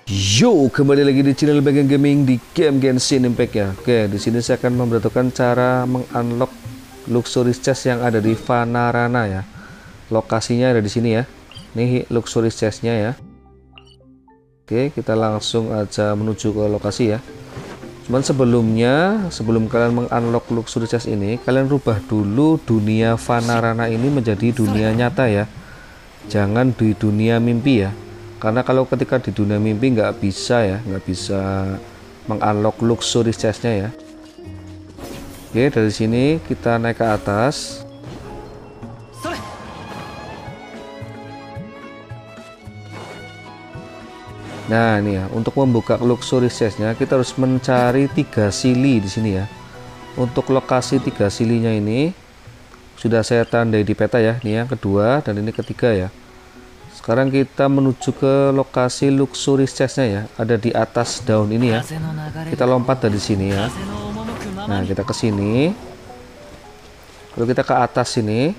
Yo, kembali lagi di channel Bagian Gaming di game Genshin Impact ya. Oke, di sini saya akan memberitahukan cara mengunlock luxury chest yang ada di Vanarana ya. Lokasinya ada di sini ya. Nih luxury chestnya ya. Oke, kita langsung aja menuju ke lokasi ya. Cuman sebelumnya, sebelum kalian mengunlock luxury chest ini, kalian rubah dulu dunia Vanarana ini menjadi dunia nyata ya. Jangan di dunia mimpi ya. Karena kalau ketika di dunia mimpi nggak bisa ya, nggak bisa mengunlock luxury chestnya ya. Oke, dari sini kita naik ke atas. Nah ini ya, untuk membuka luxury chestnya kita harus mencari 3 sili di sini ya. Untuk lokasi 3 silinya ini sudah saya tandai di peta ya. Ini yang kedua dan ini ketiga ya. Sekarang kita menuju ke lokasi luxury chestnya ya, ada di atas daun ini ya. Kita lompat dari sini ya. Nah kita ke sini, lalu kita ke atas sini.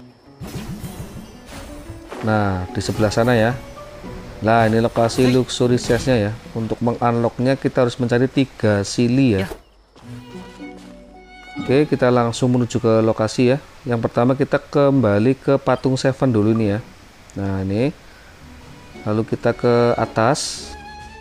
Nah di sebelah sana ya. Nah ini lokasi luxury chestnya ya. Untuk mengunlocknya kita harus mencari 3 sili ya. Oke, kita langsung menuju ke lokasi ya. Yang pertama kita kembali ke patung Seven dulu nih ya. Nah ini, lalu kita ke atas.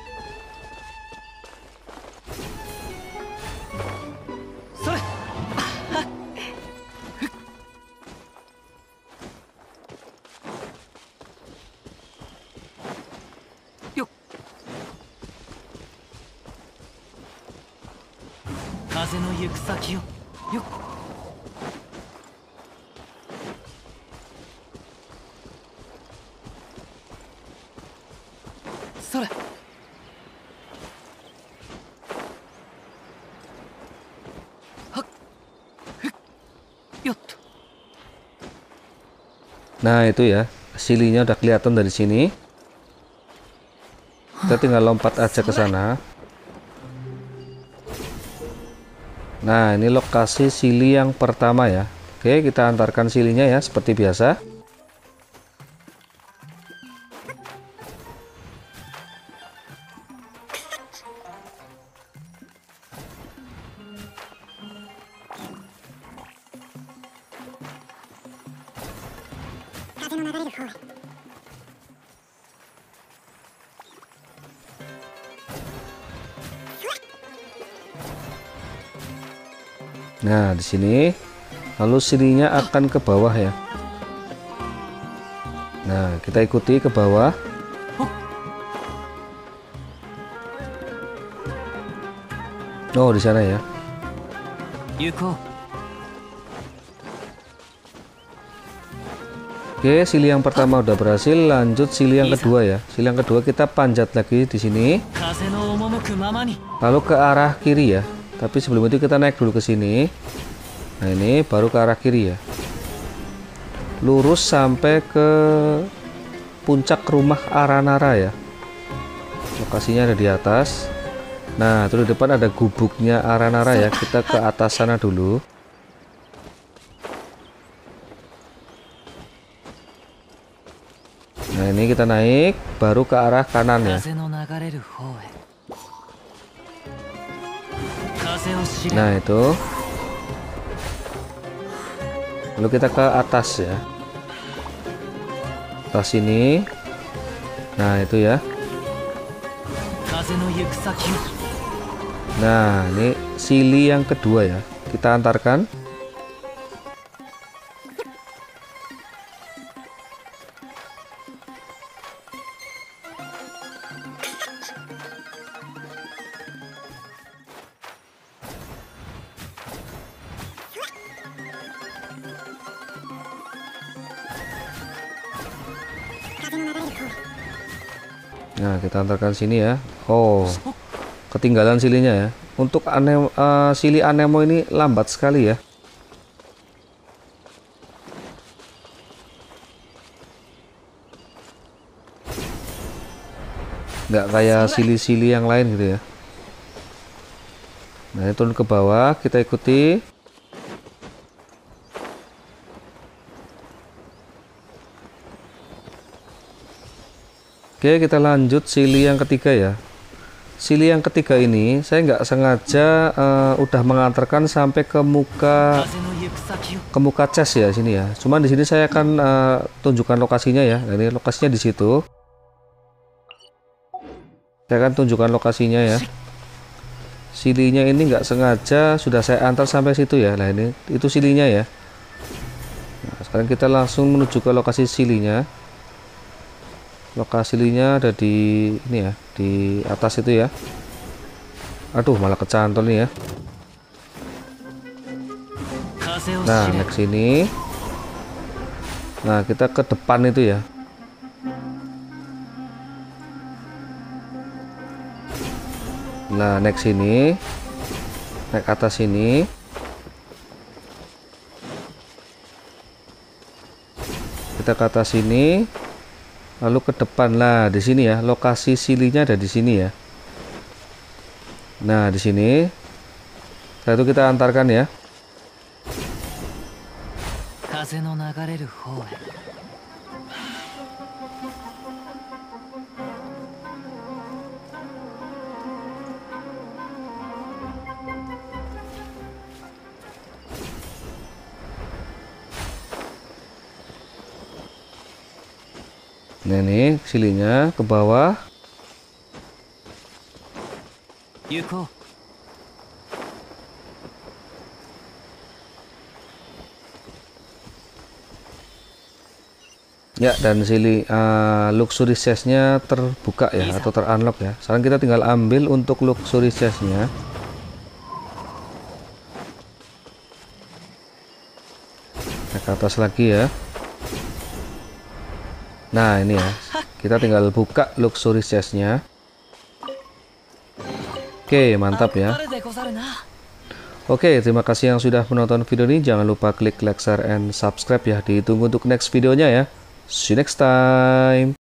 Nah itu ya, silinya udah kelihatan dari sini. Kita tinggal lompat aja ke sana. Nah ini lokasi sili yang pertama ya. Oke, kita antarkan silinya ya seperti biasa. Nah di sini, lalu silinya akan ke bawah ya. Nah kita ikuti ke bawah. Oh di sana ya. Oke, sili yang pertama udah berhasil, lanjut sili yang kedua ya. Sili yang kedua kita panjat lagi di sini. Lalu ke arah kiri ya. Tapi sebelum itu kita naik dulu ke sini. Nah, ini baru ke arah kiri ya. Lurus sampai ke puncak rumah Aranara ya. Lokasinya ada di atas. Nah, terus di depan ada gubuknya Aranara ya. Kita ke atas sana dulu. Nah, ini kita naik baru ke arah kanan ya. Nah itu, lalu kita ke atas ya, atas sini. Nah itu ya. Nah ini sili yang kedua ya, kita antarkan. Nah kita antarkan sini ya. Oh ketinggalan silinya ya. Untuk sili anemo ini lambat sekali ya. Nggak kayak sili-sili yang lain gitu ya. Nah ini turun ke bawah, kita ikuti. Oke, kita lanjut sili yang ketiga ya. Sili yang ketiga ini saya nggak sengaja udah mengantarkan sampai ke muka chest ya sini ya. Cuman di sini saya akan tunjukkan lokasinya ya. Nah, ini lokasinya di situ. Saya akan tunjukkan lokasinya ya. Silinya ini nggak sengaja sudah saya antar sampai situ ya. Nah ini itu silinya ya. Nah, sekarang kita langsung menuju ke lokasi silinya. Lokasi silinya ada di ini ya, di atas itu ya. Aduh, malah kecantol nih ya. Nah, next sini. Nah, kita ke depan itu ya. Nah, naik sini, naik atas sini, kita ke atas sini, lalu ke depan. Nah, di sini ya, lokasi silinya ada di sini ya. Nah, di sini, setelah itu kita antarkan ya. Nah, ini silinya ke bawah. Ya, dan sili luxury chest-nya terbuka ya, atau terunlock ya. Sekarang kita tinggal ambil untuk luxury chest-nya. Nah, ke atas lagi ya. Nah, ini ya, kita tinggal buka luxury chest-nya. Oke, mantap ya. Oke, terima kasih yang sudah menonton video ini. Jangan lupa klik like, share, and subscribe ya. Ditunggu untuk next videonya ya. See you next time.